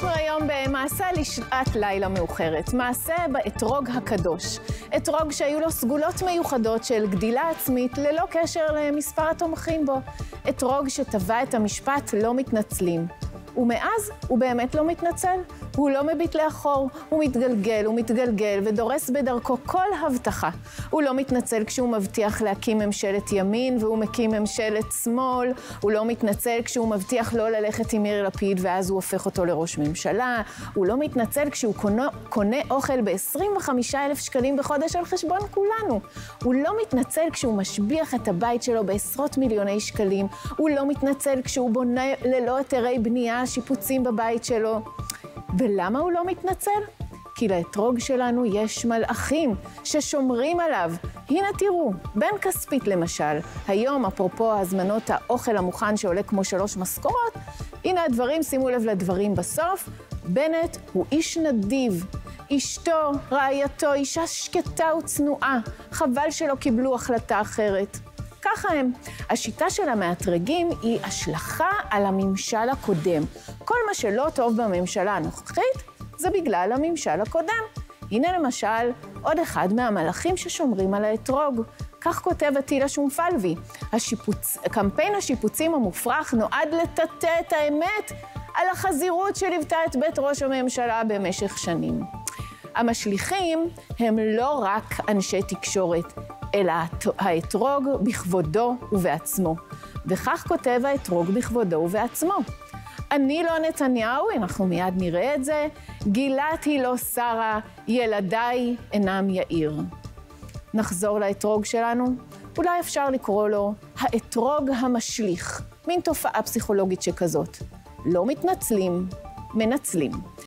אנחנו היום במעשה לשעת לילה מאוחרת, מעשה באתרוג הקדוש. אתרוג שהיו לו סגולות מיוחדות של גדילה עצמית ללא קשר למספר התומכים בו. אתרוג שטבע את המשפט לא מתנצלים. ומאז הוא באמת לא מתנצל, הוא לא מביט לאחור, הוא מתגלגל ודורס בדרכו כל הבטחה. הוא לא מתנצל כשהוא מבטיח להקים ממשלת ימין והוא מקים ממשלת שמאל, הוא לא מתנצל כשהוא מבטיח לא ללכת עם יאיר לפיד ואז הוא הופך אותו לראש ממשלה, הוא לא מתנצל כשהוא קונה אוכל ב-25,000 שקלים בחודש על חשבון כולנו, הוא לא מתנצל כשהוא משביח את הבית שלו בעשרות מיליוני שקלים, הוא לא מתנצל כשהוא בונה ללא היתרי בנייה שיפוצים בבית שלו. ולמה הוא לא מתנצל? כי לאתרוג שלנו יש מלאכים ששומרים עליו. הנה תראו, בן כספית למשל, היום אפרופו הזמנות האוכל המוכן שעולה כמו 3 משכורות, הנה הדברים, שימו לב לדברים בסוף. בנט הוא איש נדיב, אשתו, רעייתו, אישה שקטה וצנועה, חבל שלא קיבלו החלטה אחרת. ככה הם. השיטה של המאתרגים היא השלכה על הממשל הקודם. כל מה שלא טוב בממשלה הנוכחית זה בגלל הממשל הקודם. הנה למשל עוד אחד מהמלאכים ששומרים על האתרוג. כך כותב עטילה שומפלבי. קמפיין השיפוצים המופרך נועד לטאטא את האמת על החזירות שליוותה את בית ראש הממשלה במשך שנים. המשליכים הם לא רק אנשי תקשורת, אלא האתרוג בכבודו ובעצמו. וכך כותב האתרוג בכבודו ובעצמו. אני לא נתניהו, אנחנו מיד נראה את זה, גילת היא לא שרה, ילדיי אינם יאיר. נחזור לאתרוג שלנו, אולי אפשר לקרוא לו האתרוג המשליך, מין תופעה פסיכולוגית שכזאת. לא מתנצלים, מנצלים.